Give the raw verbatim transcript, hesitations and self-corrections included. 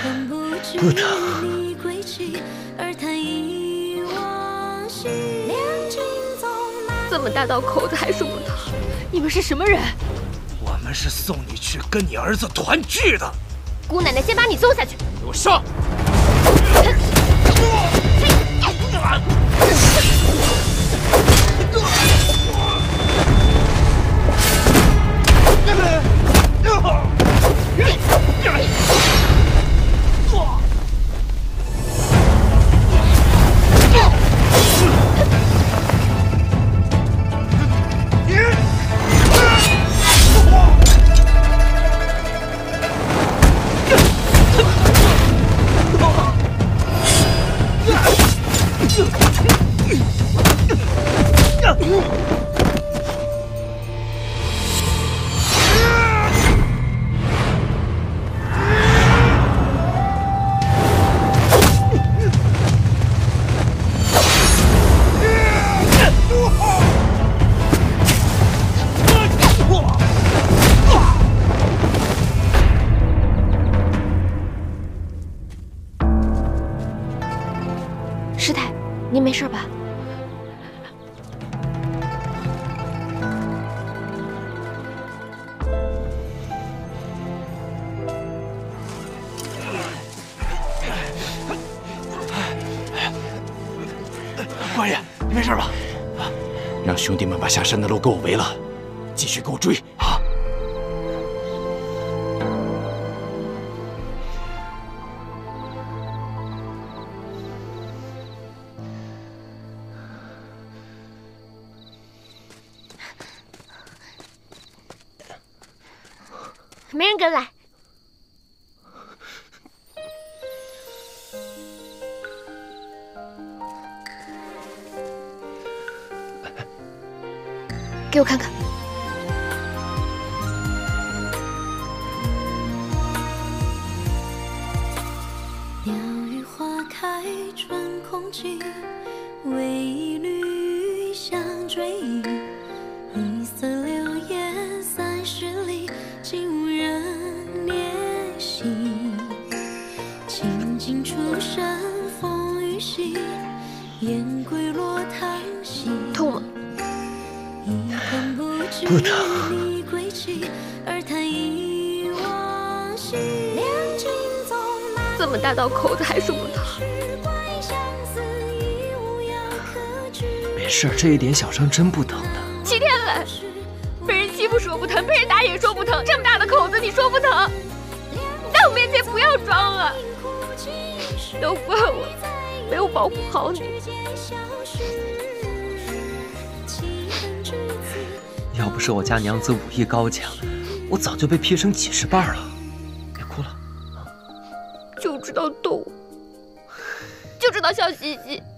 不疼。 这么大道口子还说不疼？你们是什么人？ 我们是送你去跟你儿子团聚的。 姑奶奶先把你送下去。 给我上！ 师太，您没事吧？ 官爷，你没事吧？啊，让兄弟们把下山的路给我围了，继续给我追啊！ 没人跟来。给我看看。 鸟语花开春空气，微一缕相追忆。一色流烟三十里。 竟无人怜惜，清尽出身风雨兮，雁归落叹息。 痛吗？ 不疼。 这么大道口子还说不疼？ 没事，这一点小伤真不疼的。 齐天磊。 被人欺负说不疼，被人打也说不疼，这么大的口子你说不疼？你在我面前不要装了，都怪我没有保护好你。 要不是我家娘子武艺高强，我早就被劈成几十瓣了。别哭了， 就知道逗我，就知道笑嘻嘻。